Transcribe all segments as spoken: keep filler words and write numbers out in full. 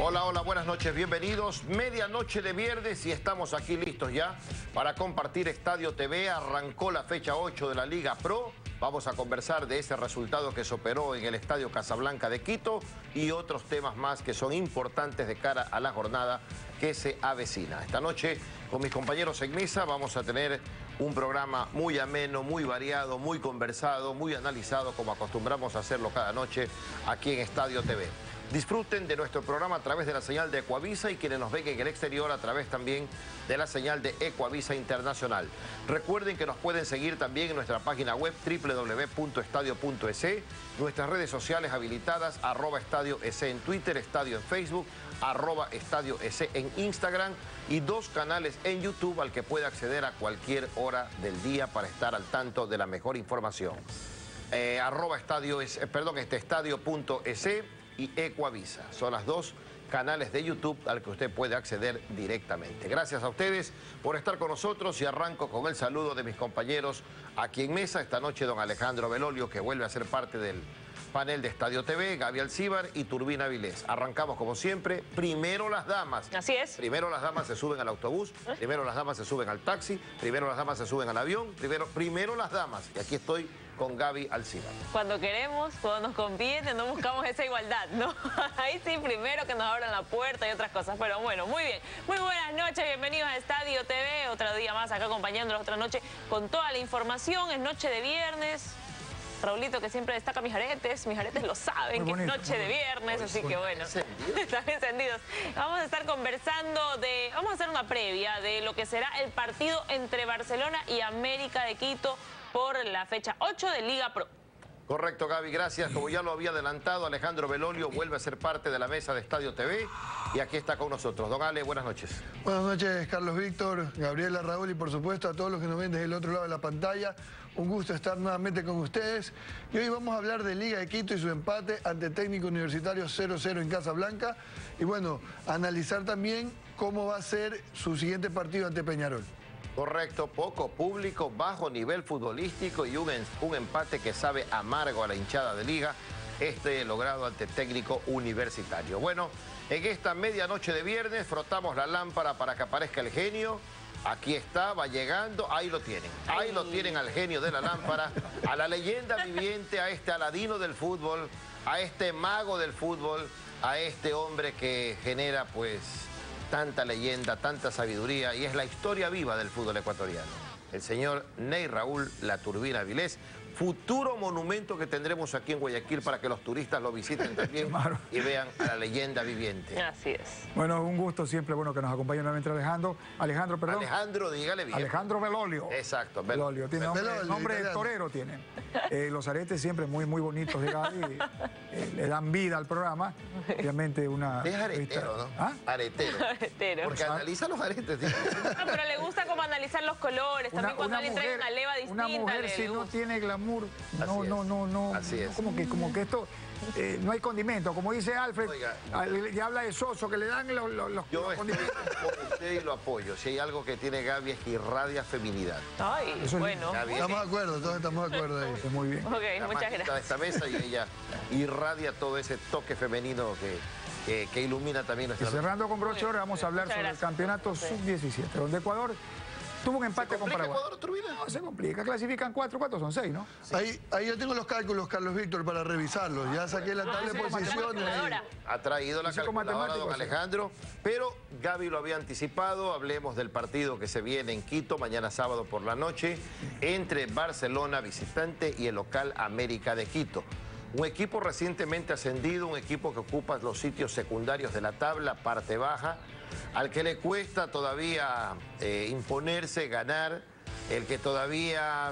Hola, hola, buenas noches, bienvenidos. Medianoche de viernes y estamos aquí listos ya para compartir Estadio T V. Arrancó la fecha ocho de la Liga Pro. Vamos a conversar de ese resultado que se operó en el Estadio Casablanca de Quito y otros temas más que son importantes de cara a la jornada que se avecina. Esta noche, con mis compañeros en mesa, vamos a tener un programa muy ameno, muy variado, muy conversado, muy analizado, como acostumbramos a hacerlo cada noche aquí en Estadio T V. Disfruten de nuestro programa a través de la señal de Ecuavisa y quienes nos ven en el exterior a través también de la señal de Ecuavisa Internacional. Recuerden que nos pueden seguir también en nuestra página web doble u doble u doble u punto estadio punto es, nuestras redes sociales habilitadas, arroba Estadio es en Twitter, Estadio en Facebook, arroba Estadio es en Instagram y dos canales en YouTube al que puede acceder a cualquier hora del día para estar al tanto de la mejor información. Eh, arroba Estadio, es, eh, perdón, este Estadio punto es y Ecuavisa. Son las dos canales de YouTube al que usted puede acceder directamente. Gracias a ustedes por estar con nosotros y arranco con el saludo de mis compañeros aquí en mesa. Esta noche don Alejandro Belolio, que vuelve a ser parte del panel de Estadio T V, Gaby Alcíbar y Turbina Vilés. Arrancamos como siempre, primero las damas. Así es. Primero las damas se suben al autobús, primero las damas se suben al taxi, primero las damas se suben al avión, primero, primero las damas. Y aquí estoy con Gaby Alcíbar. Cuando queremos, cuando nos conviene, no buscamos esa igualdad, ¿no? Ahí sí, primero que nos abran la puerta y otras cosas. Pero bueno, muy bien. Muy buenas noches, bienvenidos a Estadio T V. Otro día más acá acompañándolos otra noche con toda la información. Es noche de viernes. Raulito, que siempre destaca mis aretes, mis aretes lo saben, bonito, que es noche de viernes, así que bueno, están encendidos. Vamos a estar conversando de, vamos a hacer una previa de lo que será el partido entre Barcelona y América de Quito por la fecha ocho de Liga Pro. Correcto, Gaby, gracias. Como ya lo había adelantado, Alejandro Belolio vuelve a ser parte de la mesa de Estadio T V y aquí está con nosotros. Don Ale, buenas noches. Buenas noches, Carlos Víctor, Gabriela, Raúl y por supuesto a todos los que nos ven desde el otro lado de la pantalla. Un gusto estar nuevamente con ustedes. Y hoy vamos a hablar de Liga de Quito y su empate ante Técnico Universitario cero cero en Casablanca. Y bueno, analizar también cómo va a ser su siguiente partido ante Peñarol. Correcto, poco público, bajo nivel futbolístico y un, un empate que sabe amargo a la hinchada de Liga, este logrado ante Técnico Universitario. Bueno, en esta medianoche de viernes frotamos la lámpara para que aparezca el genio. Aquí está, va llegando, ahí lo tienen. Ahí lo tienen al genio de la lámpara, a la leyenda viviente, a este Aladino del fútbol, a este mago del fútbol, a este hombre que genera pues tanta leyenda, tanta sabiduría y es la historia viva del fútbol ecuatoriano. El señor Ney Raúl La Turbina Vilés, futuro monumento que tendremos aquí en Guayaquil para que los turistas lo visiten también y vean a la leyenda viviente. Así es. Bueno, un gusto siempre, bueno, que nos acompañe nuevamente Alejandro. Alejandro, perdón. Alejandro, dígale bien. Alejandro Belolio. Exacto, Belolio. Tiene nombre, Belolio, nombre de torero tiene. Eh, los aretes siempre muy, muy bonitos de Gaby, eh, le dan vida al programa. Obviamente una... Es aretero, ¿no? ¿Ah? Aretero. Aretero. Porque analiza los aretes. ¿Sí? No, pero le gusta como analizar los colores, también cuando le traen una leva distinta. Una mujer le, si le no tiene glamour, no, Así no, es. no, no. Así es. No, como que, como que esto, eh, no hay condimento. Como dice Alfred, Oiga. y habla de Soso, que le dan los, los, los Yo estoy condimentos. con usted y lo apoyo. Si hay algo que tiene Gaby es que irradia feminidad. Ay, Eso es bueno. Gaby. Estamos de acuerdo, todos estamos de acuerdo ahí. Muy bien. Ok, La muchas mágica de gracias. esta mesa y ella irradia todo ese toque femenino que, que, que ilumina también Y nuestra... cerrando con broche ahora vamos a hablar Muchas sobre gracias. el campeonato Sí. sub diecisiete, donde Ecuador tuvo un empate con Paraguay. Ecuador, Turbina? No se complica, clasifican cuatro, ¿cuántos son? Seis, ¿no? Ahí, ahí yo tengo los cálculos, Carlos Víctor, para revisarlos. Ya saqué la tabla de sí, posiciones. calculadora. Ha traído la Físico calculadora don matemático, sí. Alejandro, pero Gaby lo había anticipado. Hablemos del partido que se viene en Quito mañana sábado por la noche entre Barcelona visitante y el local América de Quito. Un equipo recientemente ascendido, un equipo que ocupa los sitios secundarios de la tabla, parte baja, al que le cuesta todavía eh, imponerse, ganar, el que todavía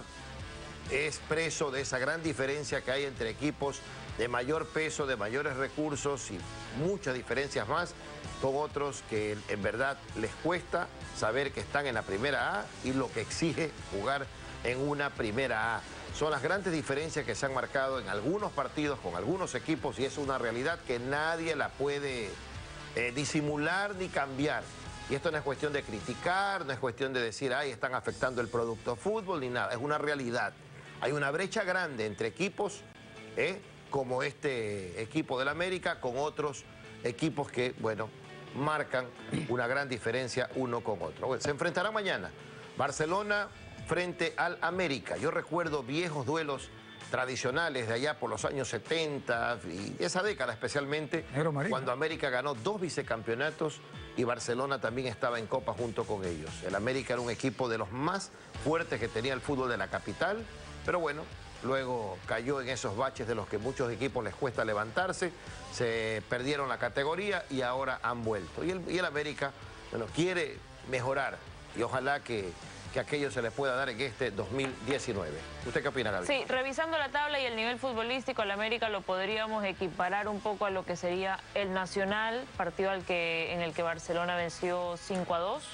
es preso de esa gran diferencia que hay entre equipos de mayor peso, de mayores recursos y muchas diferencias más, con otros que en verdad les cuesta saber que están en la primera A y lo que exige jugar en una primera A. Son las grandes diferencias que se han marcado en algunos partidos con algunos equipos y es una realidad que nadie la puede eh, disimular ni cambiar. Y esto no es cuestión de criticar, no es cuestión de decir, ay, están afectando el producto fútbol, ni nada. Es una realidad. Hay una brecha grande entre equipos, ¿eh? como este equipo del América, con otros equipos que, bueno, marcan una gran diferencia uno con otro. Bueno, se enfrentará mañana Barcelona frente al América. Yo recuerdo viejos duelos tradicionales de allá por los años setenta y esa década especialmente, cuando América ganó dos vicecampeonatos y Barcelona también estaba en Copa junto con ellos. El América era un equipo de los más fuertes que tenía el fútbol de la capital, pero bueno, luego cayó en esos baches de los que muchos equipos les cuesta levantarse, se perdieron la categoría y ahora han vuelto. Y el, y el América, bueno, quiere mejorar y ojalá que... que aquello se les pueda dar en este dos mil diecinueve. ¿Usted qué opina, Gaby? Sí, revisando la tabla y el nivel futbolístico, el América lo podríamos equiparar un poco a lo que sería el Nacional, partido al que, en el que Barcelona venció cinco a dos.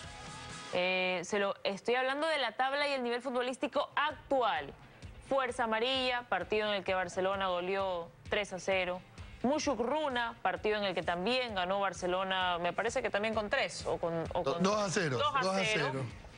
Eh, se lo, estoy hablando de la tabla y el nivel futbolístico actual. Fuerza Amarilla, partido en el que Barcelona goleó tres a cero. Mushukruna, partido en el que también ganó Barcelona, me parece que también con tres. O con, o con dos a cero. dos a cero.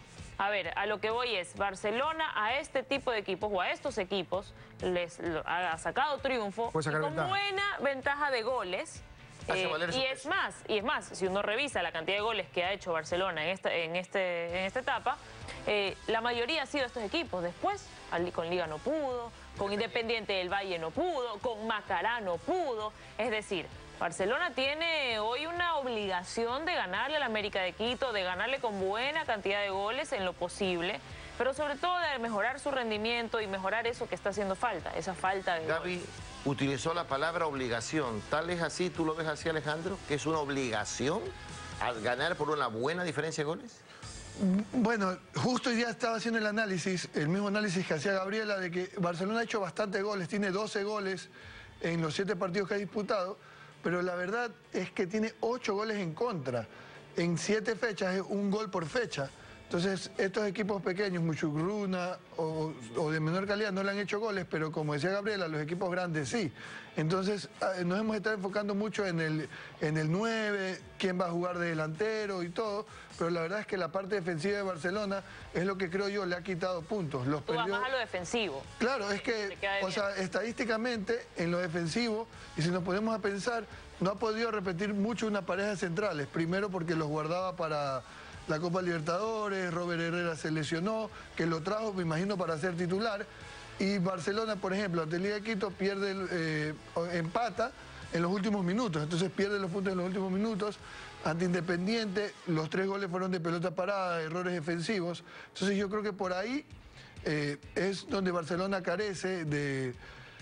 A ver, a lo que voy es, Barcelona a este tipo de equipos o a estos equipos les lo, ha sacado triunfo y con ventaja. buena ventaja de goles. Eh, y es más, y es más, si uno revisa la cantidad de goles que ha hecho Barcelona en esta, en este, en esta etapa, eh, la mayoría ha sido estos equipos. Después, con Liga no pudo, con Independiente del Valle no pudo, con Macará no pudo. Es decir, Barcelona tiene hoy una obligación de ganarle al América de Quito, de ganarle con buena cantidad de goles en lo posible, pero sobre todo de mejorar su rendimiento y mejorar eso que está haciendo falta, esa falta de Gaby goles. Utilizó la palabra obligación. ¿Tal es así? ¿Tú lo ves así, Alejandro? ¿Que es una obligación a ganar por una buena diferencia de goles? Bueno, justo hoy día estaba haciendo el análisis, el mismo análisis que hacía Gabriela, de que Barcelona ha hecho bastantes goles, tiene doce goles en los siete partidos que ha disputado, pero la verdad es que tiene ocho goles en contra. En siete fechas es un gol por fecha. Entonces, estos equipos pequeños, Mushukruna o, o de menor calidad, no le han hecho goles, pero como decía Gabriela, los equipos grandes sí. Entonces, nos hemos estado enfocando mucho en el, en el nueve, quién va a jugar de delantero y todo, pero la verdad es que la parte defensiva de Barcelona es lo que creo yo le ha quitado puntos. Los Tú vas más a lo defensivo. Claro, es que, o sea, estadísticamente, en lo defensivo, y si nos ponemos a pensar, no ha podido repetir mucho una pareja de centrales. Primero porque los guardaba para la Copa Libertadores, Robert Herrera se lesionó, que lo trajo, me imagino, para ser titular. Y Barcelona, por ejemplo, ante Liga de Quito pierde, eh, empata en los últimos minutos, entonces pierde los puntos en los últimos minutos. Ante Independiente, los tres goles fueron de pelota parada, errores defensivos. Entonces yo creo que por ahí eh, es donde Barcelona carece de,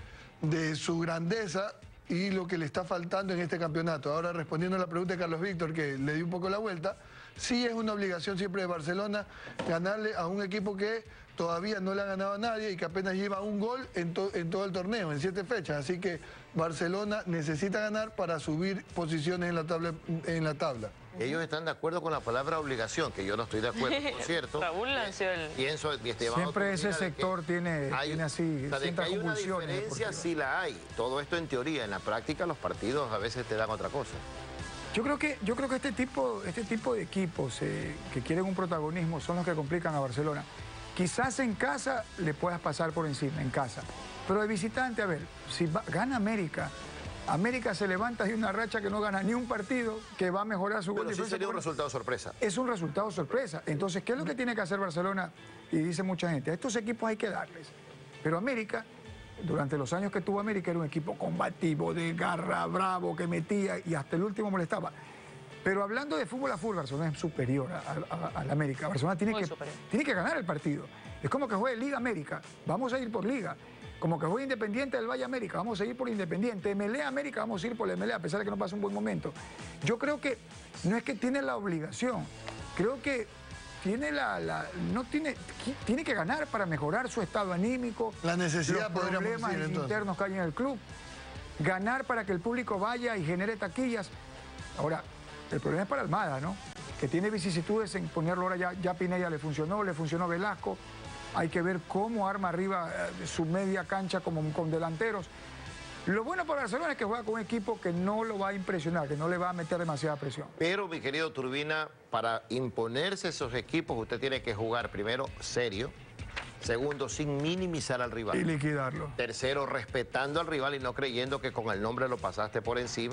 de su grandeza y lo que le está faltando en este campeonato. Ahora, respondiendo a la pregunta de Carlos Víctor, que le di un poco la vuelta, sí es una obligación siempre de Barcelona ganarle a un equipo que todavía no le ha ganado a nadie y que apenas lleva un gol en, to en todo el torneo, en siete fechas. Así que Barcelona necesita ganar para subir posiciones en la tabla. En la tabla. Ellos están de acuerdo con la palabra obligación, que yo no estoy de acuerdo, por cierto. Raúl lanció el... Pienso, Siempre ese sector tiene, hay, tiene así, o sea, de que hay una diferencia, sí la hay. Todo esto en teoría, en la práctica los partidos a veces te dan otra cosa. Yo creo que, yo creo que este tipo, este tipo de equipos eh, que quieren un protagonismo son los que complican a Barcelona. Quizás en casa le puedas pasar por encima, en casa. Pero de visitante, a ver, si va, gana América, América se levanta de una racha que no gana ni un partido, que va a mejorar su gol. Pero sí sería un resultado sorpresa. Es un resultado sorpresa. Entonces, ¿qué es lo que tiene que hacer Barcelona? Y dice mucha gente, a estos equipos hay que darles. Pero América, durante los años que tuvo América, era un equipo combativo, de garra, bravo, que metía y hasta el último molestaba. Pero hablando de fútbol a fútbol, Barcelona es superior al América. Barcelona tiene que, tiene que ganar el partido. Es como que juegue Liga América, vamos a ir por Liga. Como que juegue Independiente del Valle América, vamos a ir por Independiente. M L A América, vamos a ir por M L A, a pesar de que no pasa un buen momento. Yo creo que no es que tiene la obligación, creo que tiene la, la no tiene, tiene que ganar para mejorar su estado anímico. La necesidad, los problemas decir, internos que hay en el club. Ganar para que el público vaya y genere taquillas. Ahora, el problema es para Almada, ¿no? Que tiene vicisitudes en ponerlo ahora, ya, ya Pineda le funcionó, le funcionó Velasco. Hay que ver cómo arma arriba eh, su media cancha como con delanteros. Lo bueno para Barcelona es que juega con un equipo que no lo va a impresionar, que no le va a meter demasiada presión. Pero, mi querido Turbina, para imponerse esos equipos, usted tiene que jugar primero serio. Segundo, sin minimizar al rival. Y liquidarlo. Tercero, respetando al rival y no creyendo que con el nombre lo pasaste por encima.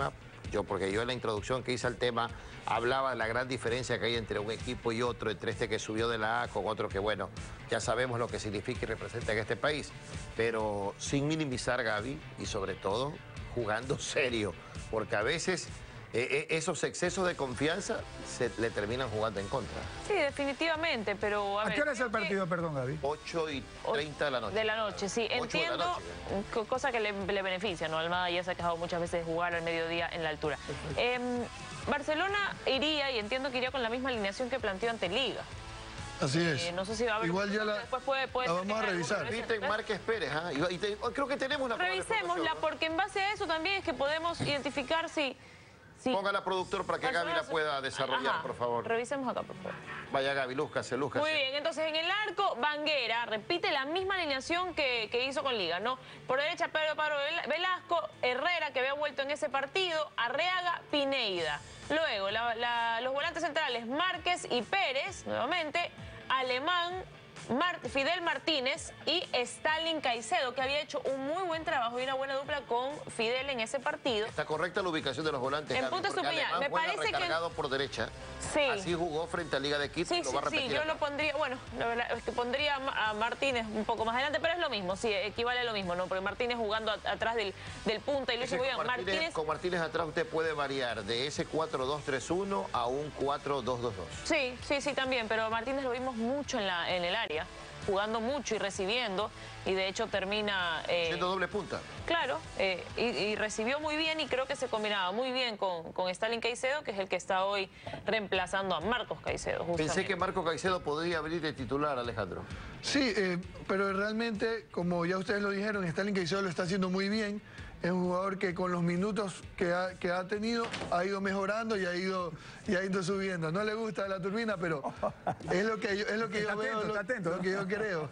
Yo, porque yo en la introducción que hice al tema hablaba de la gran diferencia que hay entre un equipo y otro, entre este que subió de la A con otro que, bueno, ya sabemos lo que significa y representa en este país, pero sin minimizar, Gaby, y sobre todo jugando serio, porque a veces eh, eh, esos excesos de confianza se le terminan jugando en contra. Sí, definitivamente, pero... A, ¿A ver, qué hora es el creo que- partido, perdón, Gaby? ocho y treinta de la noche. De la noche, sí. ocho de la Entiendo, noche. co- cosa que le, le beneficia, ¿no? Almada ya se ha quejado muchas veces de jugar al mediodía en la altura. Em, Barcelona iría, y entiendo que iría con la misma alineación que planteó ante Liga. Así es. Eh, no sé si va a haber... Igual ya la, después puede, puede la ser vamos a que haya revisar. alguna Repiten revisión. Márquez Pérez, ¿ah? Y, y te- creo que tenemos una probable Revisémosla, formación, ¿no? porque en base a eso también es que podemos identificar si... si Póngala, productor, para que Gaby la pueda desarrollar, Ajá. por favor. Revisemos acá, por favor. Vaya, Gaby, lúzcase, lúzcase. Muy bien, entonces en el arco, Banguera repite la misma alineación que, que hizo con Liga, ¿no? Por derecha, Pedro Pablo Velasco, Herrera, que había vuelto en ese partido, Arreaga, Pineida. Luego, la- la- los volantes centrales, Márquez y Pérez, nuevamente, Alemán, Mar- Fidel Martínez y Stalin Caicedo, que había hecho un muy buen trabajo y una buena dupla con Fidel en ese partido. Está correcta la ubicación de los volantes, En Gaby, punto porque Estupiñán. Alemán Me juega parece que- recargado por derecha. Sí. Así jugó frente a Liga de Quito y Sí, lo sí, va a repetir sí, yo acá. lo pondría, bueno, la verdad es que pondría a Ma- a Martínez un poco más adelante, pero es lo mismo, sí, equivale a lo mismo, ¿no? Porque Martínez jugando a- atrás del, del punta y lo Es que hizo muy bien. con, Martínez, Martínez, con Martínez atrás usted puede variar de ese cuatro dos tres uno a un cuatro dos dos dos. sí, sí, sí, también, pero Martínez lo vimos mucho en, la, en el área, jugando mucho y recibiendo, y de hecho termina... eh, Siendo doble punta. Claro, eh, y, y recibió muy bien y creo que se combinaba muy bien con, con Stalin Caicedo, que es el que está hoy reemplazando a Marcos Caicedo, justamente. Pensé que Marco Caicedo podría abrir de titular, Alejandro. Sí, eh, pero realmente, como ya ustedes lo dijeron, Stalin Caicedo lo está haciendo muy bien. Es un jugador que con los minutos que ha, que ha tenido ha ido mejorando y ha ido, y ha ido subiendo. No le gusta la turbina, pero es lo que yo, es lo que yo Está veo, atento, lo, está atento, lo ¿no? que yo creo.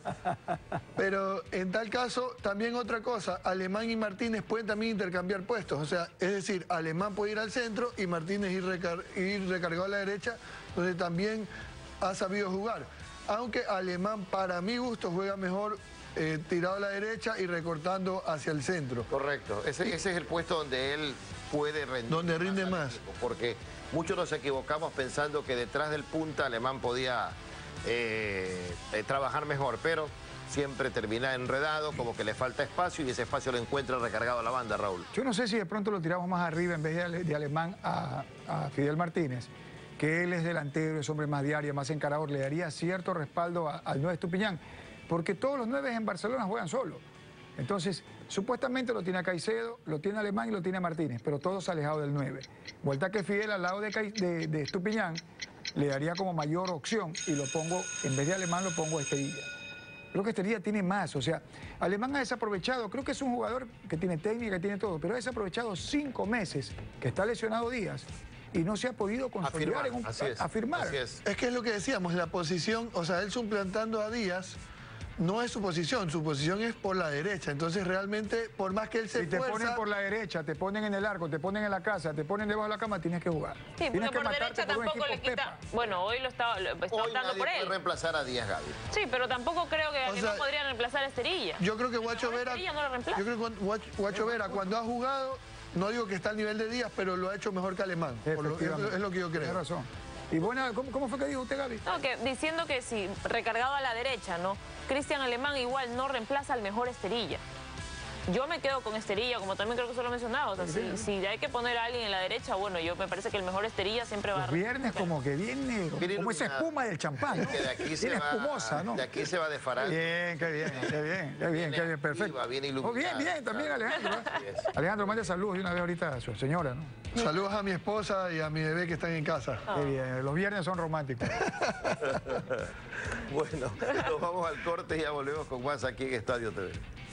Pero en tal caso, también otra cosa, Alemán y Martínez pueden también intercambiar puestos. O sea, es decir, Alemán puede ir al centro y Martínez ir, recar ir recargado a la derecha, donde también ha sabido jugar. Aunque Alemán, para mi gusto, juega mejor eh, tirado a la derecha y recortando hacia el centro. Correcto. Ese, ese es el puesto donde él puede rendir. Donde rinde al más. equipo, porque muchos nos equivocamos pensando que detrás del punta Alemán podía eh, eh, trabajar mejor, pero siempre termina enredado, como que le falta espacio y ese espacio lo encuentra recargado a la banda, Raúl. Yo no sé si de pronto lo tiramos más arriba en vez de, ale- de Alemán a, a Fidel Martínez, que él es delantero, es hombre más diario, más encarador, le daría cierto respaldo a- al nueve Estupiñán, porque todos los nueve en Barcelona juegan solo. Entonces, supuestamente lo tiene a Caicedo, lo tiene a Alemán y lo tiene a Martínez, pero todos alejados del nueve. Vuelta que Fidel al lado de, Cai- de, de Estupiñán le daría como mayor opción y lo pongo, en vez de Alemán lo pongo a Esterilla. Creo que Esterilla tiene más, o sea, Alemán ha desaprovechado, creo que es un jugador que tiene técnica, que tiene todo, pero ha desaprovechado cinco meses que está lesionado Díaz y no se ha podido consolidar Afirmar, en un así es, afirmar. así es. Es que es lo que decíamos, la posición, o sea, él suplantando a Díaz no es su posición, su posición es por la derecha. Entonces realmente, por más que él se Si te esfuerza, ponen por la derecha, te ponen en el arco, te ponen en la casa, te ponen debajo de la cama, tienes que jugar. Sí, tienes porque que por matarte derecha por un tampoco le equipo quita... Pepa. Bueno, hoy lo está, lo está Hoy optando nadie por puede él. reemplazar a Díaz, Gaby. Sí, pero tampoco creo que O Alemán sea, podría reemplazar a Esterilla. yo creo que Guacho mejor Vera, Esterilla no lo reemplaza. yo creo que Guacho, Guacho Vera cuando ha jugado, no digo que está al nivel de Díaz, pero lo ha hecho mejor que Alemán. Por lo- Efectivamente. es lo que yo Tienes creo. razón. Y buena, ¿cómo, cómo fue que dijo usted, Gaby? No, que diciendo que si recargado a la derecha, ¿no? Cristian Alemán igual no reemplaza al mejor Esterilla. Yo me quedo con Esterilla, como también creo que se lo he mencionado. O sea, si, si hay que poner a alguien en la derecha, bueno, yo me parece que el mejor Esterilla siempre va a... Los viernes como que viene, Viene como esa iluminado. espuma del champán, ¿no? Que de aquí se Viene va, espumosa, ¿no? de aquí se va de Qué faral. bien, qué bien, qué bien, qué bien, qué bien, perfecto. activa, bien Oh, iluminada, bien, bien, también claro. Alejandro. ¿eh? Así es. Alejandro, mande saludos de una vez ahorita a su señora, ¿no? Saludos a mi esposa y a mi bebé que están en casa. Qué bien, los viernes son románticos. Bueno, nos vamos al corte y ya volvemos con más aquí en Estadio T V.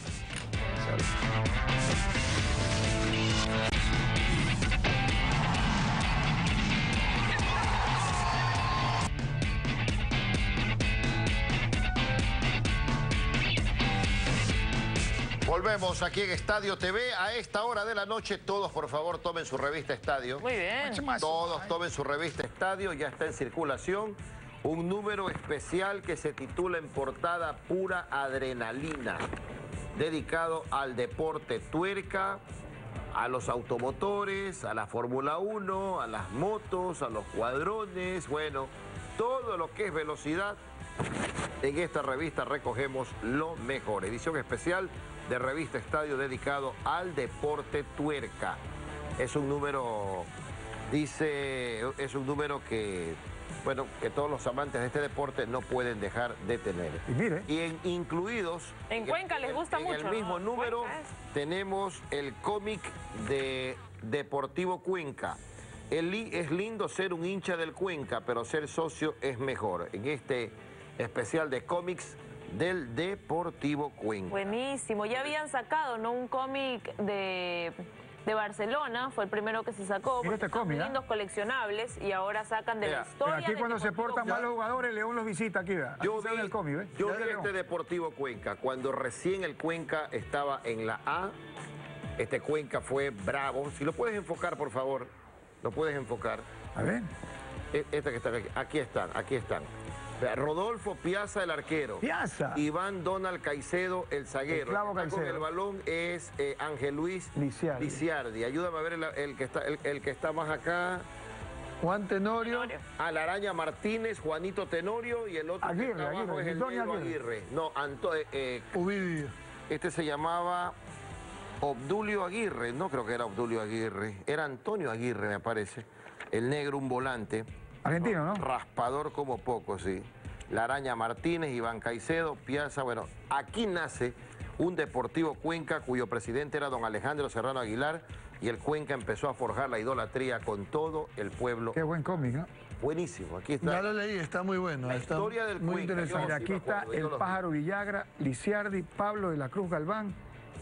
Volvemos aquí en Estadio T V. A esta hora de la noche, todos por favor tomen su revista Estadio. Muy bien. Todos tomen su revista Estadio, ya está en circulación. Un número especial que se titula en portada Pura Adrenalina, dedicado al deporte tuerca, a los automotores, a la Fórmula uno, a las motos, a los cuadrones, bueno, todo lo que es velocidad. En esta revista recogemos lo mejor. Edición especial de Revista Estadio dedicado al deporte tuerca. Es un número, dice, es un número que, bueno, que todos los amantes de este deporte no pueden dejar de tener. Y mire. Y en, incluidos... En Cuenca les gusta en mucho, el mismo ¿no? número Cuenca es. tenemos el cómic de Deportivo Cuenca. El li- es lindo ser un hincha del Cuenca, pero ser socio es mejor. En este especial de cómics del Deportivo Cuenca. Buenísimo. Ya habían sacado, ¿no? Un cómic de, de Barcelona, fue el primero que se sacó. Mira porque este están cómic, muy ¿eh? lindos coleccionables y ahora sacan de Mira, la historia. Aquí del cuando se Deportivo portan Cuenca. mal los jugadores, León los visita aquí, ¿verdad? Yo Aquí se vi, ve el cómic, ¿ves? yo Ya vi de León. este Deportivo Cuenca cuando recién el Cuenca estaba en la A. Este Cuenca fue bravo. Si lo puedes enfocar, por favor. Lo puedes enfocar. A ver. E- Este que está aquí. Aquí están, aquí están. Vea, Rodolfo Piazza, el arquero. Piazza. Iván Donald Caicedo, el zaguero. El clavo El que está con Caicedo. el balón es eh, Ángel Luis Lisiardi. Lisiardi. Ayúdame a ver el, el que está, el, el que está más acá. Juan Tenorio. Tenorio. A la Araña Martínez, Juanito Tenorio y el otro que Aguirre, está abajo Aguirre, es el Antonio negro Aguirre. Aguirre. No, Anto, eh, eh, Ubidio. este se llamaba Obdulio Aguirre. No creo que era Obdulio Aguirre. Era Antonio Aguirre, me parece. El negro, un volante. Argentino, ¿no? Raspador como poco, sí. La Araña Martínez, Iván Caicedo, Piazza. Bueno, aquí nace un Deportivo Cuenca cuyo presidente era don Alejandro Serrano Aguilar y el Cuenca empezó a forjar la idolatría con todo el pueblo. Qué buen cómic, ¿no? Buenísimo, aquí Ya está. lo leí, está muy bueno. La está historia del muy Cuenca, interesante. Mira, sí aquí me está acuerdo, yo el los pájaro Villagra, Lisiardi, Pablo de la Cruz Galván.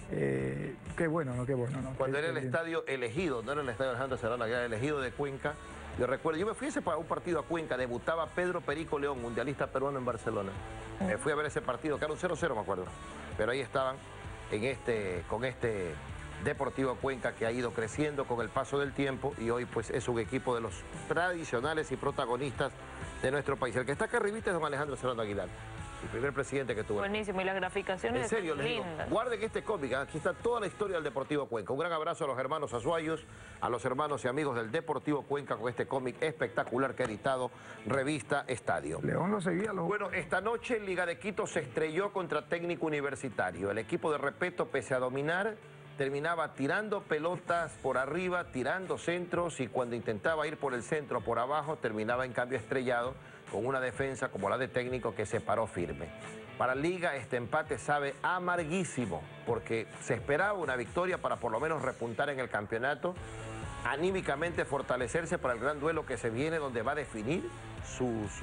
Eh, qué bueno, ¿no? Qué bueno, ¿no? Cuando Qué- era el qué bien. estadio elegido, no era el estadio Alejandro Serrano Aguilar, el elegido de Cuenca. Yo recuerdo, yo me fui ese para un partido a Cuenca, debutaba Pedro Perico León, mundialista peruano en Barcelona. Me fui a ver ese partido, que era un cero cero, me acuerdo. Pero ahí estaban en este, con este Deportivo Cuenca que ha ido creciendo con el paso del tiempo y hoy pues es un equipo de los tradicionales y protagonistas de nuestro país. El que está acá arribita es don Alejandro Serrano Aguilar, el primer presidente que tuvo. Buenísimo. Y las graficaciones En serio, están les digo, lindas. guarden este cómic, ¿eh? Aquí está toda la historia del Deportivo Cuenca. Un gran abrazo a los hermanos azuayos, a los hermanos y amigos del Deportivo Cuenca con este cómic espectacular que ha editado Revista Estadio. León lo seguía, lo... Bueno, esta noche Liga de Quito se estrelló contra Técnico Universitario. El equipo de Repeto, pese a dominar, terminaba tirando pelotas por arriba, tirando centros y cuando intentaba ir por el centro, por abajo, terminaba en cambio estrellado con una defensa como la de Técnico que se paró firme. Para Liga este empate sabe amarguísimo porque se esperaba una victoria para por lo menos repuntar en el campeonato, anímicamente fortalecerse para el gran duelo que se viene donde va a definir su, su,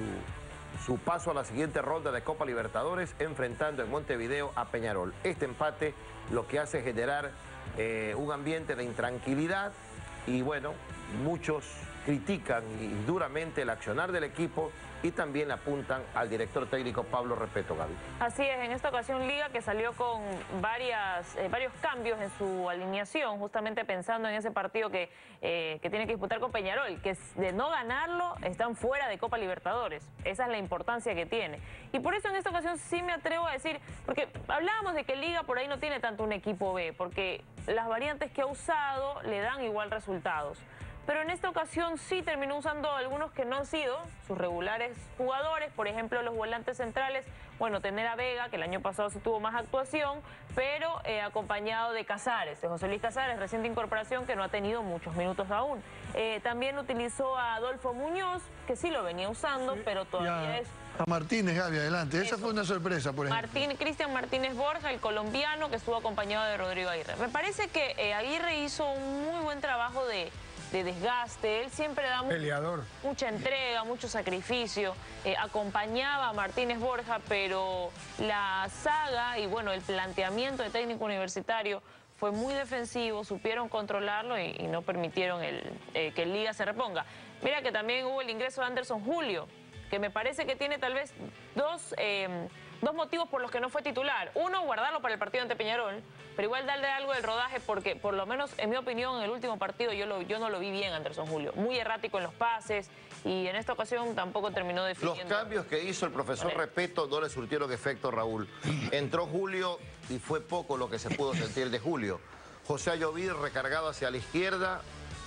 su paso a la siguiente ronda de Copa Libertadores enfrentando en Montevideo a Peñarol. Este empate lo que hace es generar eh, un ambiente de intranquilidad y bueno, muchos critican y duramente el accionar del equipo y también apuntan al director técnico Pablo Repeto, Gaby. Así es, en esta ocasión Liga que salió con varias, eh, varios cambios en su alineación, justamente pensando en ese partido que, eh, que tiene que disputar con Peñarol, que de no ganarlo están fuera de Copa Libertadores. Esa es la importancia que tiene. Y por eso en esta ocasión sí me atrevo a decir, porque hablábamos de que Liga por ahí no tiene tanto un equipo B, porque las variantes que ha usado le dan igual resultados. Pero en esta ocasión sí terminó usando algunos que no han sido sus regulares jugadores, por ejemplo los volantes centrales, bueno, tener a Vega, que el año pasado sí tuvo más actuación, pero eh, acompañado de Casares, de José Luis Casares, reciente incorporación que no ha tenido muchos minutos aún. Eh, también utilizó a Adolfo Muñoz, que sí lo venía usando, Sí, pero todavía y a, es... a Martínez, Gaby, adelante. Esa Eso. fue una sorpresa, por ejemplo. Martín, Cristian Martínez Borja, el colombiano, que estuvo acompañado de Rodrigo Aguirre. Me parece que eh, Aguirre hizo un muy buen trabajo de... de desgaste, él siempre da mu Peleador. mucha entrega, mucho sacrificio, eh, acompañaba a Martínez Borja, pero la saga y bueno, el planteamiento de Técnico Universitario fue muy defensivo, supieron controlarlo y, y no permitieron el, eh, que el Liga se reponga. Mira que también hubo el ingreso de Anderson Julio, que me parece que tiene tal vez dos, eh, dos motivos por los que no fue titular. Uno, guardarlo para el partido ante Peñarol, pero igual darle algo del rodaje porque, por lo menos en mi opinión, en el último partido yo, lo, yo no lo vi bien, Anderson Julio. Muy errático en los pases y en esta ocasión tampoco terminó Los definiendo. cambios que hizo el profesor Correcto. Repeto no le surtieron efecto, Raúl. Entró Julio y fue poco lo que se pudo sentir de Julio. José Ayoví recargado hacia la izquierda,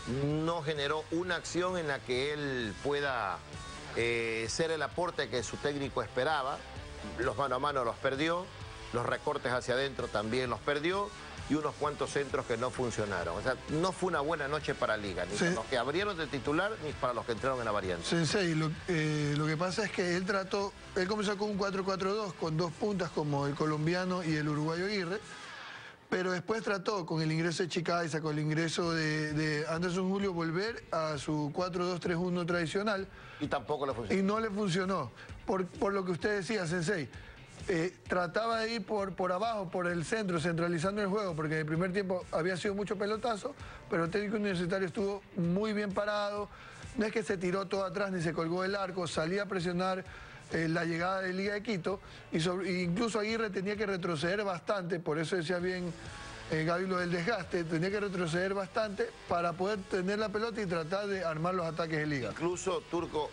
no generó una acción en la que él pueda eh, ser el aporte que su técnico esperaba. Los mano a mano los perdió, los recortes hacia adentro también los perdió y unos cuantos centros que no funcionaron. O sea, no fue una buena noche para Liga, ni sí. para los que abrieron de titular, ni para los que entraron en la variante. Sensei, lo, eh, lo que pasa es que él trató, él comenzó con un cuatro cuatro dos, con dos puntas como el colombiano y el uruguayo Aguirre, pero después trató con el ingreso de Chicaiza, con el ingreso de, de Anderson Julio, volver a su cuatro dos tres uno tradicional. Y tampoco le funcionó. Y no le funcionó, por, por lo que usted decía, Sensei. Eh, trataba de ir por, por abajo, por el centro, centralizando el juego, porque en el primer tiempo había sido mucho pelotazo, pero el técnico universitario estuvo muy bien parado. No es que se tiró todo atrás ni se colgó del arco, salía a presionar eh, la llegada de Liga de Quito, y sobre, e incluso Aguirre tenía que retroceder bastante, por eso decía bien eh, Gaby lo del desgaste, tenía que retroceder bastante para poder tener la pelota y tratar de armar los ataques de Liga. Incluso, Turco,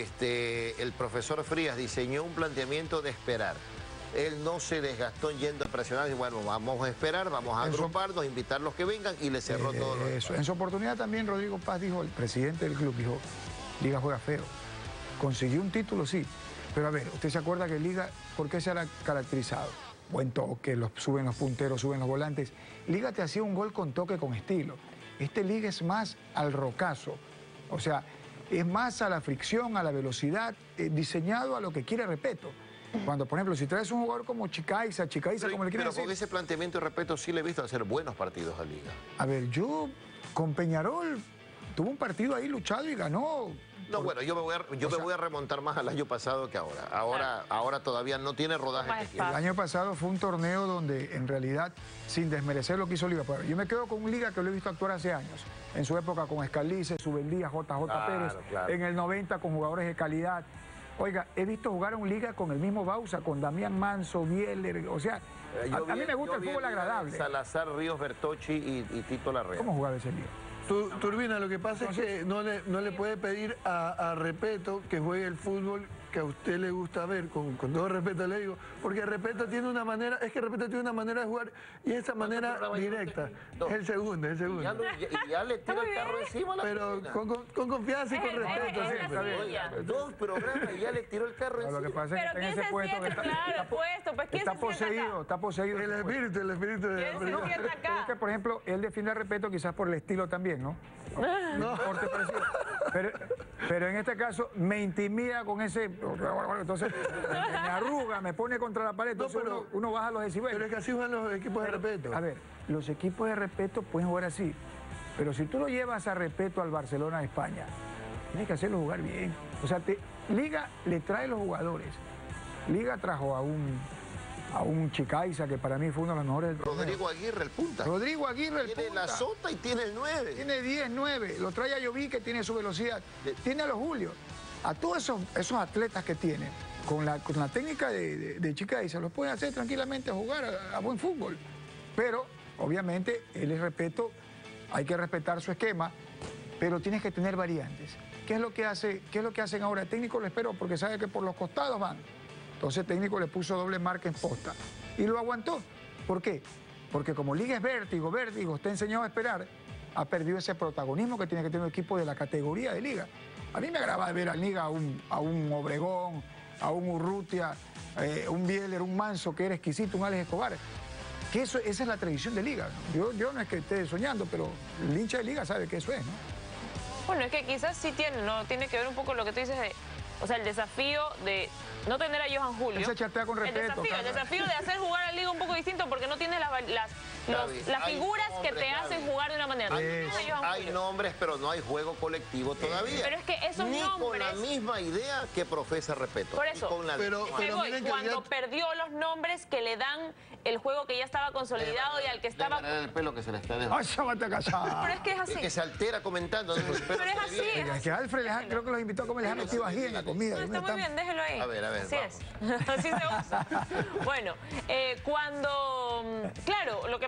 este, el profesor Frías diseñó un planteamiento de esperar. Él no se desgastó yendo a presionar y bueno, vamos a esperar, vamos a agruparnos, invitar los que vengan y le cerró eh, todo lo eso. En su oportunidad también Rodrigo Paz dijo, el presidente del club dijo, Liga juega feo. Consiguió un título, sí, pero a ver, usted se acuerda que Liga, ¿por qué se ha caracterizado? Buen toque, los, suben los punteros, suben los volantes. Liga te hacía un gol con toque, con estilo. Este Liga es más al rocazo, o sea, es más a la fricción, a la velocidad, eh, diseñado a lo que quiere Repeto. Cuando, por ejemplo, si traes un jugador como Chicaiza, Chicaiza, pero, como le quieren pero decir... con ese planteamiento de Repeto sí le he visto hacer buenos partidos a Liga. A ver, yo con Peñarol tuvo un partido ahí luchado y ganó. No, bueno, yo me voy a, yo me sea, voy a remontar más al año pasado que ahora. Ahora, ahora todavía no tiene rodaje. El año pasado fue un torneo donde, en realidad, sin desmerecer lo que hizo Liga, yo me quedo con un Liga que lo he visto actuar hace años. En su época con Escalice, Subeldía, J J Claro, Pérez. claro. En el noventa con jugadores de calidad. Oiga, he visto jugar a un Liga con el mismo Bausa, con Damián Manso, Bieler, o sea, Eh, a, a vi- mí me gusta el vi fútbol Liga de agradable. Salazar, Ríos, Bertocci y, y Tito Larrea. ¿Cómo jugaba ese Liga? Tu- Turbina, lo que pasa es que no le, no le puede pedir a, a Repeto que juegue el fútbol que a usted le gusta ver, con, con todo respeto le digo, porque Repeto tiene una manera, es que Repeto tiene una manera de jugar y esa manera programas directa. lleva usted? Dos. Es el segundo, es el Y ya, segundo. lo- y ya le tira el carro encima a la Pero piscina. con, con- con confianza y con Es- es- respeto es siempre. así. Oiga, dos programas y ya le tiró el carro No, lo que encima. pasa es que Pero está en ¿quién ese se puesto que siente? está, Claro, está, puesto, pues ¿quién está se siente acá? poseído, está poseído. El espíritu, el espíritu de ¿Quién se siente Pero acá? es que, por ejemplo, él defiende el respeto quizás por el estilo también, ¿no? No. Corte parecido. Pero, pero en este caso me intimida con ese... Entonces me arruga, me pone contra la pared, entonces No, pero- uno, uno baja los decibeles. Pero es que así juegan los equipos de Repeto. A ver, los equipos de respeto pueden jugar así, pero si tú lo llevas a respeto al Barcelona de España, tienes que hacerlo jugar bien. O sea, te- Liga le trae los jugadores. Liga trajo a un, a un Chicaiza, que para mí fue uno de los mejores del torneo. Rodrigo Aguirre, el punta. Rodrigo Aguirre, el Tiene punta. la sota y tiene el nueve. Tiene diez, nueve. Lo trae a Lloví, que tiene su velocidad. Tiene a los Julio. A todos esos, esos atletas que tiene, con la, con la técnica de, de, de Chicaiza, los pueden hacer tranquilamente a jugar a, a buen fútbol. Pero, obviamente, él es respeto, hay que respetar su esquema, pero tienes que tener variantes. ¿Qué es lo que hace, qué es lo que hacen ahora? El técnico lo esperó porque sabe que por los costados van. Entonces el técnico le puso doble marca en posta y lo aguantó. ¿Por qué? Porque como Liga es vértigo, vértigo, está enseñado a esperar, ha perdido ese protagonismo que tiene que tener un equipo de la categoría de Liga. A mí me agrada ver a Liga a un, a un Obregón, a un Urrutia, eh, un Bieler, un Manso que era exquisito, un Alex Escobar. Que eso, esa es la tradición de Liga. Yo, yo no es que esté soñando, pero el hincha de Liga sabe que eso es, ¿no? Bueno, es que quizás sí tiene, ¿no? Tiene que ver un poco lo que tú dices de, o sea, el desafío de no tener a Johan Julio. Él se chatea con respeto, El desafío, el Carla. desafío de hacer jugar a Liga un poco distinto porque no tiene las, las, los- Gaby, las hay figuras que nombres, te hacen Gaby. jugar de una manera. Hay, No tienes a Johan hay Julio. nombres, pero no hay juego colectivo todavía. Pero es que esos Ni con la nombres- misma idea que profesa Repeto. Por ni eso. con la- Pero- Es que voy, miren que cuando ya- perdió los nombres que le dan el juego que ya estaba consolidado y al que estaba... Debe el pelo que se le está dejando. ¡Ay, llámate a casar! Pero es que es así. Es que se altera comentando. ¿no? Pero es así. es Es así. que Alfred les ha- creo que los invitó a comer, les ha metido ají en la comida. No, y está no muy están- bien, déjelo ahí. A ver, a ver, Así vamos. es. Así se usa. Bueno, eh, cuando... mm, Claro, lo que pasa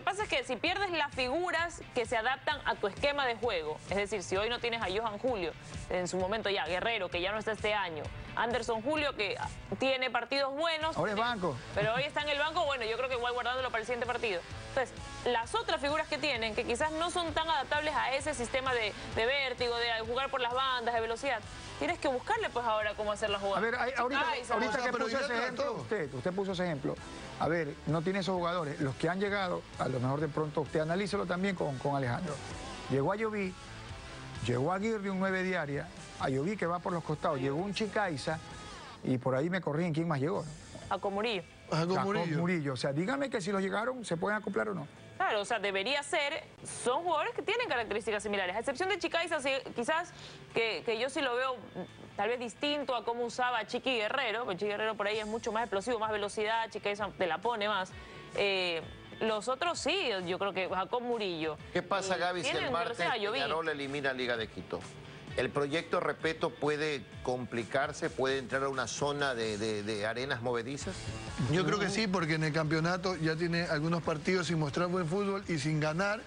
pasa es que si pierdes las figuras que se adaptan a tu esquema de juego, es decir, si hoy no tienes a Johan Julio, en su momento ya, Guerrero, que ya no está este año, Anderson Julio, que tiene partidos buenos. Ahora es banco. Pero hoy está en el banco, bueno, yo creo que igual guardándolo para el siguiente partido. Entonces, las otras figuras que tienen, que quizás no son tan adaptables a ese sistema de, de vértigo, de jugar por las bandas, de velocidad, tienes que buscarle pues ahora cómo hacer la jugada. A ver, hay, ahorita, Ay, ahorita o sea, que pero puso ya ese ejemplo, trató. usted, usted puso ese ejemplo. A ver, no tiene esos jugadores. Los que han llegado, a lo mejor de pronto usted analícelo también con, con Alejandro. Llegó a Lloví, llegó a Aguirre un nueve diaria, a Lloví que va por los costados, llegó un Chicaiza y por ahí me corrigen quién más llegó, ¿no? A Comurillo. Jacob Jacob Murillo. Murillo. O sea, dígame que si los llegaron, ¿se pueden acoplar o no? Claro, o sea, debería ser, son jugadores que tienen características similares, a excepción de Chicaiza, sí, quizás que, que yo sí lo veo tal vez distinto a cómo usaba Chiqui Guerrero, porque Chiqui Guerrero por ahí es mucho más explosivo, más velocidad, Chicaiza te la pone más. Eh, los otros sí, yo creo que Jacob Murillo. ¿Qué pasa, Y Gaby, si tienen el martes velocidad, yo vi. Peñarol elimina a Liga de Quito? ¿El proyecto Repeto puede complicarse, puede entrar a una zona de, de- de arenas movedizas? Yo creo que sí, porque en el campeonato ya tiene algunos partidos sin mostrar buen fútbol y sin ganar.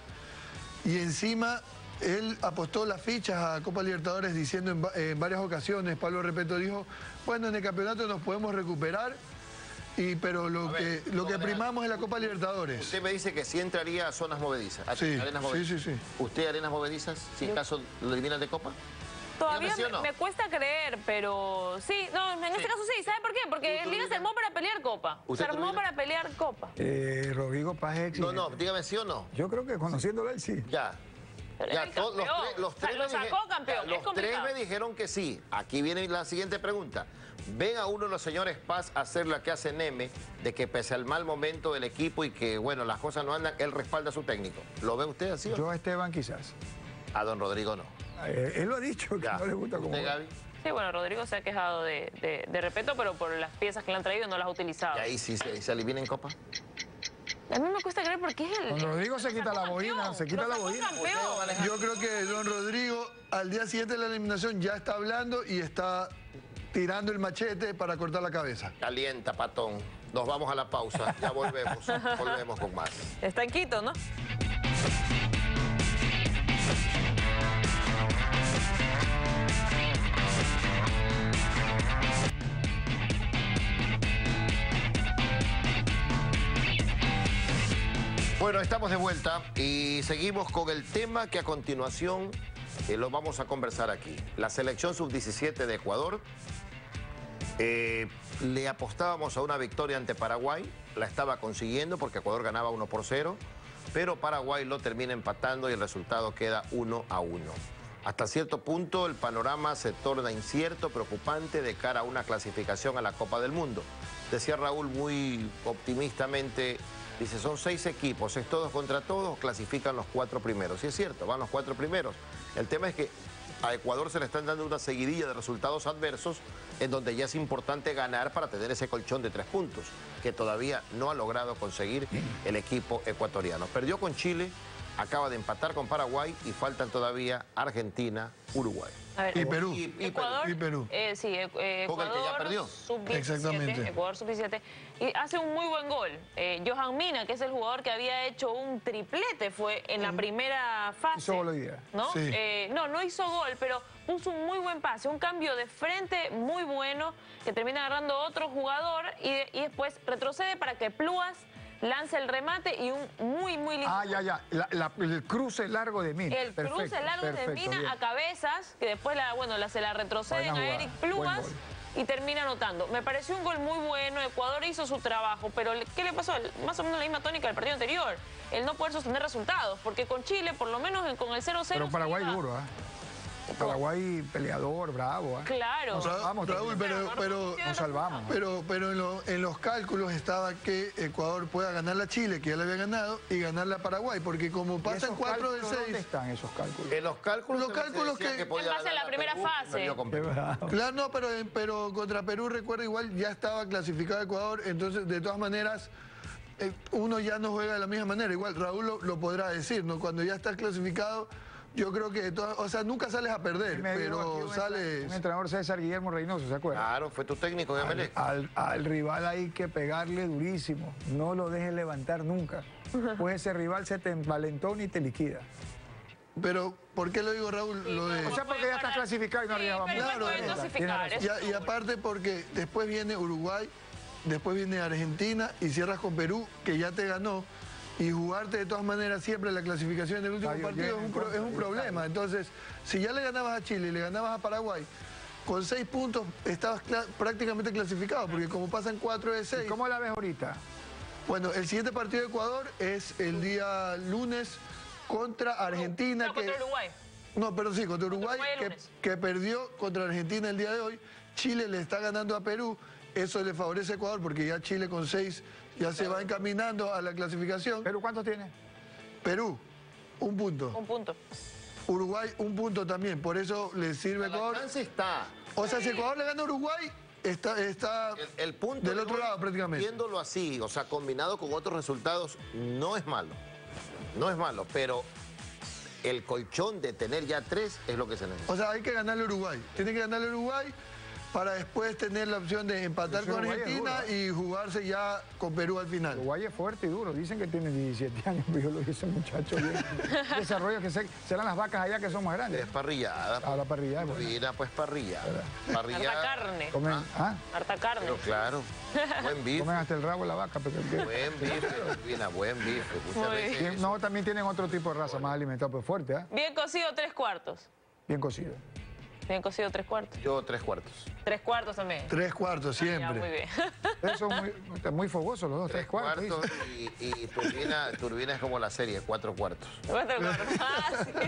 Y encima él apostó las fichas a Copa Libertadores diciendo en, va- en varias ocasiones, Pablo Repeto dijo, bueno, en el campeonato nos podemos recuperar, y, pero lo A que, ver, lo que Adrián, primamos es la Copa Libertadores. Usted me dice que sí entraría a zonas movedizas, a Sí, arenas sí, movedizas. sí, sí. ¿Usted arenas movedizas, si Yo- acaso lo eliminan de Copa? Todavía ¿Sí o me, no? me cuesta creer, pero sí, no, en este Sí. caso sí, ¿sabe por qué? Porque ¿Tú, tú, Liga se Lilian? armó para pelear Copa, se ¿Usted, tú, armó Lilian? para pelear Copa. Eh, Rodrigo Paz es No, exigente. no, dígame sí o no. Yo creo que conociéndolo él sí. Ya. Pero Ya, es el todos los campeón. tres, los O sea, tres lo me dije- sacó campeón, ya, es los tres complicado. me dijeron que sí. Aquí viene la siguiente pregunta. ¿Ven a uno de los señores Paz hacer la que hace Neme, de que pese al mal momento del equipo y que, bueno, las cosas no andan, él respalda a su técnico? ¿Lo ve usted así o no? Yo a Esteban quizás. A don Rodrigo no. Eh, él lo ha dicho, que Ya. no le gusta como ¿Usted, juega. Gaby? Sí, bueno, Rodrigo se ha quejado de, de, de respeto, pero por las piezas que le han traído no las ha utilizado. ¿Y ahí sí se, se elimina en Copa? A mí me cuesta creer porque es el... Don Rodrigo se lo quita sacó la boina, campeón, se quita lo la sacó boina. campeón. Yo creo que don Rodrigo al día siguiente de la eliminación ya está hablando y está tirando el machete para cortar la cabeza. Calienta, patón. Nos vamos a la pausa. Ya volvemos. Volvemos con más. Está en Quito, ¿no? Bueno, estamos de vuelta y seguimos con el tema que a continuación eh, lo vamos a conversar aquí. La selección sub diecisiete de Ecuador. Eh, le apostábamos a una victoria ante Paraguay, la estaba consiguiendo porque Ecuador ganaba uno por cero, pero Paraguay lo termina empatando y el resultado queda uno a uno. Hasta cierto punto el panorama se torna incierto, preocupante de cara a una clasificación a la Copa del Mundo. Decía Raúl muy optimistamente, dice, son seis equipos, es todos contra todos, clasifican los cuatro primeros. Y es cierto, van los cuatro primeros. El tema es que a Ecuador se le están dando una seguidilla de resultados adversos en donde ya es importante ganar para tener ese colchón de tres puntos, que todavía no ha logrado conseguir el equipo ecuatoriano. Perdió con Chile, acaba de empatar con Paraguay y faltan todavía Argentina, Uruguay. A ver, Y Perú. Y- y Ecuador, Y Perú. eh, sí, eh, eh, Con el que ya Ecuador perdió. sub diecisiete, Exactamente. Ecuador sub diecisiete, y hace un muy buen gol. Eh, Johan Mina, que es el jugador que había hecho un triplete, fue en la primera fase. Hizo gol hoy día. ¿No? Sí. Eh, no, no hizo gol, pero puso un muy buen pase, un cambio de frente muy bueno, que termina agarrando otro jugador y, y después retrocede para que Pluas lance el remate y un muy, muy lindo. Ah, ya, ya. La- la- el cruce largo de Mina. El Perfecto, cruce largo de perfecto, Mina bien. a cabezas, que después la, bueno, la, se la retroceden Buena a jugada, Eric buen Pluas gol. y termina anotando. Me pareció un gol muy bueno, Ecuador hizo su trabajo, pero le- ¿qué le pasó? Más o menos la misma tónica del partido anterior, el no poder sostener resultados, porque con Chile, por lo menos en- con el cero cero... Pero Paraguay se iba- duro, ¿ah? Paraguay peleador, bravo, ¿ah? Claro. Ra- Vamos, Raúl, pero, pero, Nos salvamos. pero, pero en, lo- en los cálculos estaba que Ecuador pueda ganarle a Chile, que ya le había ganado, y ganarle a Paraguay, porque como ¿Y pasan esos cuatro de cálculos, ¿dónde seis... están esos cálculos? En los cálculos, Los también se cálculos decía que- podía En base a ganar la primera Perú, fase. perdió con Qué Perú. bravo. Claro, no, pero, pero contra Perú, recuerda, igual ya estaba clasificado Ecuador, entonces de todas maneras eh, uno ya no juega de la misma manera. Igual Raúl lo, lo podrá decir, ¿no? Cuando ya estás clasificado, yo creo que, todas, o sea, nunca sales a perder, Me vio aquí pero un sales... Un entrenador, César Guillermo Reynoso, ¿se acuerda? Claro, fue tu técnico en Al, Emelec. al, al rival hay que pegarle durísimo, no lo dejes levantar nunca, pues ese rival se te envalentona y te liquida. Pero, ¿por qué lo digo, Raúl? Lo de... O sea, porque ya estás clasificado y no Sí, arriba vamos. pero igual Claro, pueden claro. dosificar, Tiene Y, eso a- y seguro. aparte porque después viene Uruguay, después viene Argentina y cierras con Perú, que ya te ganó. Y jugarte de todas maneras siempre la clasificación en el último Estadio partido es lleno, un, pro- es un en problema. Entonces, si ya le ganabas a Chile y le ganabas a Paraguay, con seis puntos estabas cla- prácticamente clasificado, porque como pasan cuatro de ¿Y seis... cómo la ves ahorita? Bueno, el siguiente partido de Ecuador es el día lunes contra Argentina. No, que... contra Uruguay. No, pero sí, contra Uruguay, Uruguay el que, lunes. que perdió contra Argentina el día de hoy. Chile le está ganando a Perú. Eso le favorece a Ecuador porque ya Chile con seis ya se va encaminando a la clasificación. ¿Perú cuántos tiene? Perú, un punto. Un punto. Uruguay, un punto también. Por eso le sirve a El Ecuador. alcance está. O sea, si Ecuador le gana a Uruguay, está, está El, el punto del de otro hoy, lado prácticamente. Viéndolo así, o sea, combinado con otros resultados, no es malo. No es malo, pero el colchón de tener ya tres es lo que se necesita. O sea, hay que ganarle a Uruguay. Tiene que ganarle a Uruguay para después tener la opción de empatar Ese con Uruguay es Argentina duro. y jugarse ya con Perú al final. Uruguay es fuerte y duro, dicen que tiene diecisiete años, pero yo lo hice muchacho bien. Desarrollo que se- serán las vacas allá que son más grandes. Es parrillada. A la parrilla. bueno. Mira, pues parrillada. Harta Parrillada. carne. Comen, ¿ah? Harta carne. Pero claro, buen bife. Comen hasta el rabo de la vaca. Pero que- Buen bife, Silvina, buen bife. Muchas Muy veces bien. eso- No, también tienen otro tipo de raza más alimentada, pues fuerte, ¿ah? Bien cocido, tres cuartos. Bien cocido. Bien cocido, tres cuartos. Yo tres cuartos. Tres cuartos también. Tres cuartos Ya, siempre. muy bien. Ustedes son muy, muy fogosos los dos, tres, cuartos. cuartos dice. y, y turbina, turbina es como la serie, cuatro cuartos. Cuatro cuartos. Ah,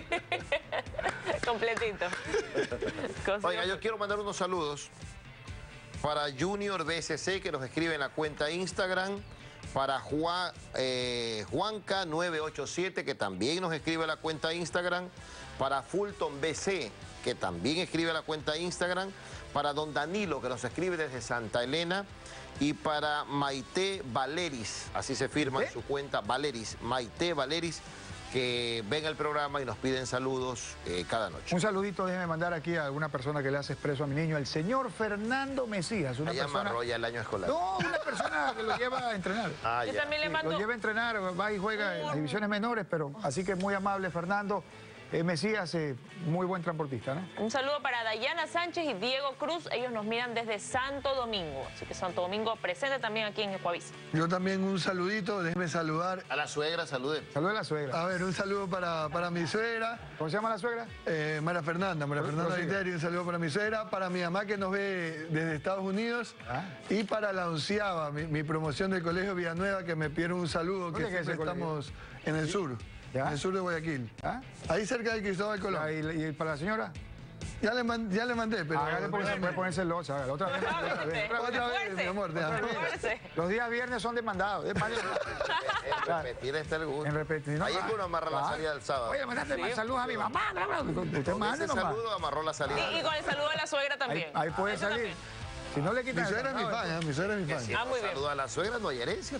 sí. Completito. Cocido. Oiga, yo quiero mandar unos saludos para Junior B S C, que nos escribe en la cuenta Instagram, para Juan, eh, Juanca nueve ocho siete, que también nos escribe en la cuenta Instagram, para Fulton B C, que también escribe en la cuenta Instagram, para don Danilo, que nos escribe desde Santa Elena, y para Maite Valeris, así se firma en ¿Qué? su cuenta, Valeris, Maite Valeris, que ven el programa y nos piden saludos eh, cada noche. Un saludito, déjeme mandar aquí a alguna persona que le hace expreso a mi niño, el señor Fernando Mesías, una Allá persona... amarró ya el año escolar. No, una persona que lo lleva a entrenar. Ah, Yo ya. también le Sí, mando... lo lleva a entrenar, va y juega en las divisiones menores, pero así que muy amable Fernando. Eh, Mesías, eh, muy buen transportista, ¿no? Un saludo para Dayana Sánchez y Diego Cruz. Ellos nos miran desde Santo Domingo. Así que Santo Domingo presente también aquí en Ecuavisa. Yo también un saludito, déjeme saludar. A la suegra, saluden. Saludos a la suegra. A ver, un saludo para, para mi suegra, ¿Cómo se llama la suegra? eh, María Fernanda, María Pro- Fernanda prosiga. Viteri, un saludo para mi suegra, para mi mamá que nos ve desde Estados Unidos Ah. y para la onceava, mi, mi promoción del Colegio Villanueva, que me pidieron un saludo, que ¿Dónde queda ese siempre colegio? estamos en el sur, ¿Ya? en el sur de Guayaquil. ¿Ah? Ahí cerca de Cristóbal Colón. ¿Y, y para la señora? Ya le, man- ya le mandé, pero... Hágale porque se puede ponerse celosa. hágale. Otra vez, otra vez. Fuerte, Otra vez, fuerte, mi amor, te amo. fuerte. Los días viernes son demandados. Es más, En repetir está el gusto. en repetir. Ahí es que uno amarra la Ah. salida del sábado. Oye, mandate más saludos a mi mamá. bla, bla, bla. Usted Con mande ese nomás. saludo amarró la salida. Y, y con el saludo a la suegra Ahí, también. ahí puede Eso salir. también. Si no le Mi quitan el suegra es mi candado, fan, ¿eh? Mi suegra es mi fan. Si Ah, no muy bien. saluda a la suegra, no hay herencia.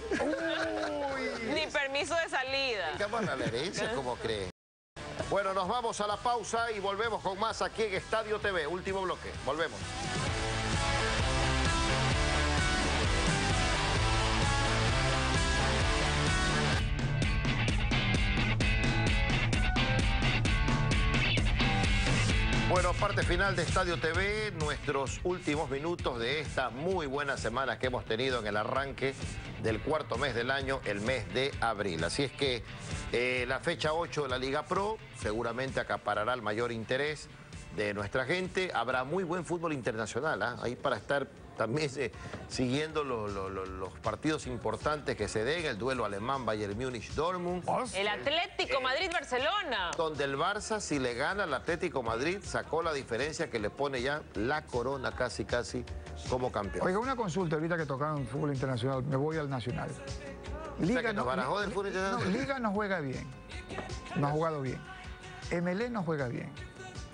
Ni permiso de salida. ¿Qué pasa la herencia? ¿Cómo cree? Bueno, nos vamos a la pausa y volvemos con más aquí en Estadio T V. Último bloque. Volvemos. Bueno, parte final de Estadio T V, nuestros últimos minutos de esta muy buena semana que hemos tenido en el arranque del cuarto mes del año, el mes de abril. Así es que eh, la fecha ocho de la Liga Pro seguramente acaparará el mayor interés de nuestra gente. Habrá muy buen fútbol internacional, ¿ah? Ahí para estar también eh, siguiendo lo- lo- lo- los partidos importantes que se den, el duelo alemán Bayern Múnich-Dortmund. El Atlético Madrid-Barcelona. Donde el Barça, si le gana al Atlético Madrid, sacó la diferencia que le pone ya la corona casi, casi como campeón. Oiga, una consulta ahorita que tocaron fútbol internacional. Me voy al nacional. sea, que nos barajó del fútbol internacional. no, Liga no juega bien. No ha jugado bien. M L E no juega bien.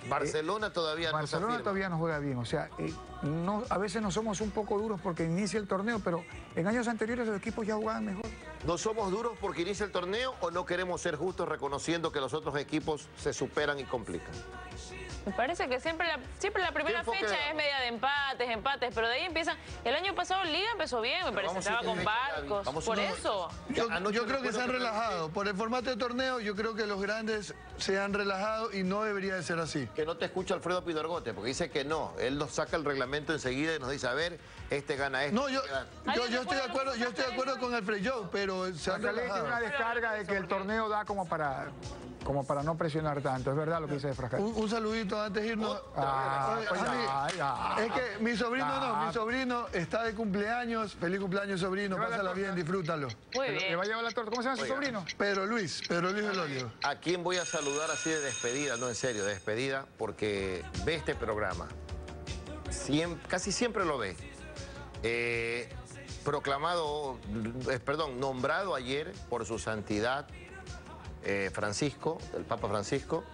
Barcelona todavía no Barcelona todavía no juega bien, o sea, eh, no, a veces no somos un poco duros porque inicia el torneo, pero en años anteriores los equipos ya jugaban mejor. ¿No somos duros porque inicia el torneo o no queremos ser justos reconociendo que los otros equipos se superan y complican? Me parece que siempre la, siempre la primera fecha es media de empates, empates, pero de ahí empiezan... El año pasado Liga empezó bien, me parece, estaba con Barcos, vamos por no, eso. Yo, yo creo que se han relajado. Por el formato de torneo, yo creo que los grandes se han relajado y no debería de ser así. Que no te escucha Alfredo Pidorgote, porque dice que no. Él nos saca el reglamento enseguida y nos dice, a ver, este gana esto. No, yo, yo, yo estoy de acuerdo, yo estoy de acuerdo con Alfred Joe, pero se han Acá le relajado. tiene una descarga de que el torneo da como para, como para no presionar tanto. Es verdad lo que dice de Frascal. Un, un saludito antes de irnos. Ah, Oye, pues a mí, ya, ya. es que mi sobrino Ya. no, mi sobrino está de cumpleaños. Feliz cumpleaños, sobrino. Lleva la Pásala torta. bien, disfrútalo. Muy Le bien. va a llevar la torta. ¿Cómo se llama su Oiga. sobrino? Pedro Luis, Pedro Luis Elolio. ¿A quién voy a saludar así de despedida? No, en serio, de despedida, porque ve este programa. Siem- casi siempre lo ve. Eh, proclamado, eh, perdón, nombrado ayer por su santidad eh, Francisco, el Papa Francisco,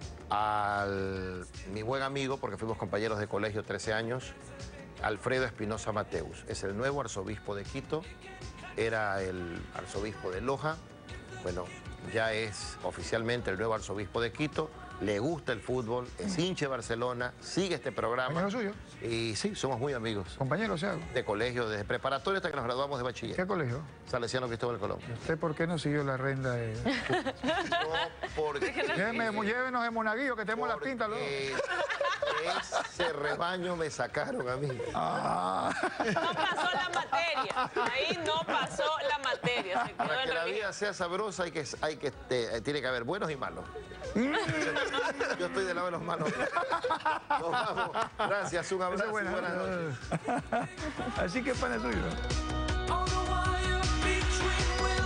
al mi buen amigo, porque fuimos compañeros de colegio trece años, Alfredo Espinosa Mateus. Es el nuevo arzobispo de Quito, era el arzobispo de Loja, bueno, ya es oficialmente el nuevo arzobispo de Quito, le gusta el fútbol, es hincha de Barcelona, sigue este programa. ¿Compañero suyo? Y sí, somos muy amigos. Compañero, o sea, De colegio, desde preparatoria hasta que nos graduamos de bachiller. ¿qué colegio? Salesiano Cristóbal Colón. ¿Usted por qué no siguió la renda de...? No, porque... Lléveme- llévenos de Monaguillo, que tenemos la pinta, ¿no? porque ese rebaño me sacaron a mí. Ah. No pasó la materia, ahí no pasó la materia. Se quedó Para en que la relieve. vida sea sabrosa hay que, hay que te- tiene que haber buenos y malos. Yo estoy del lado de los malos. Nos vamos. Gracias, un abrazo Esa es y buena. buenas noches. Así que pana suyo. On the wire between will